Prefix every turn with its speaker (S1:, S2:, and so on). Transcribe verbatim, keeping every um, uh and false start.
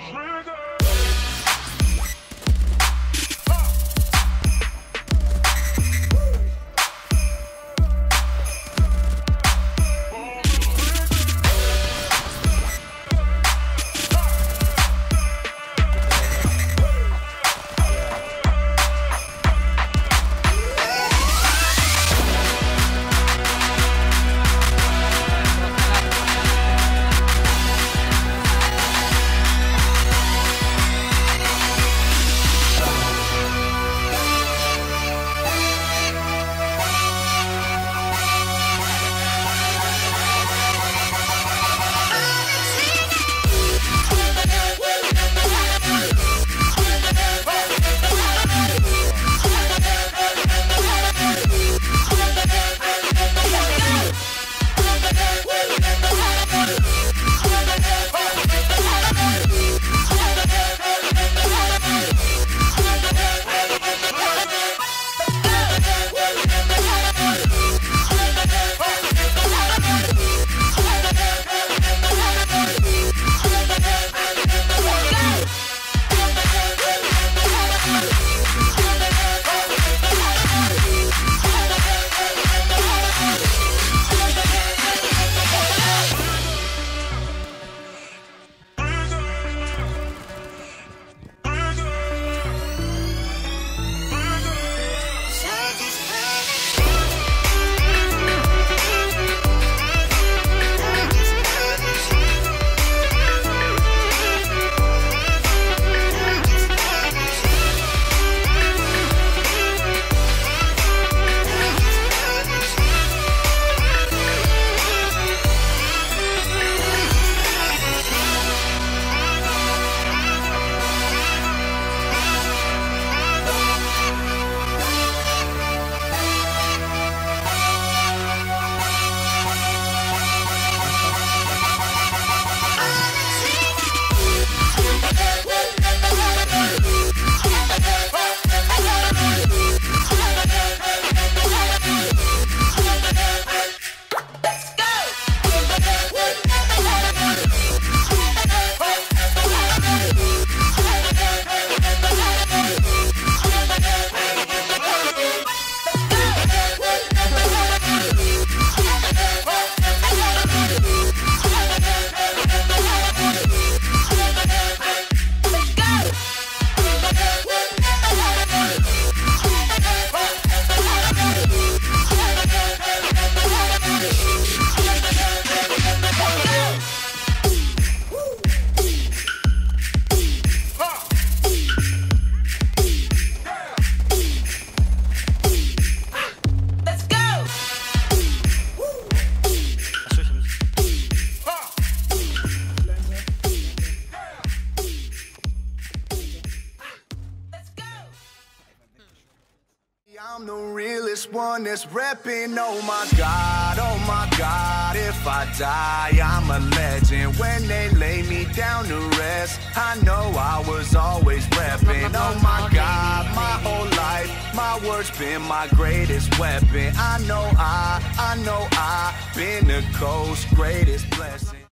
S1: I'm the realest one that's repping. Oh my God, oh my God, if I die, I'm a legend. When they lay me down to rest, I know I was always repping. Oh my God, my whole life, my words been my greatest weapon. I know I, I know I been the coast's greatest blessing.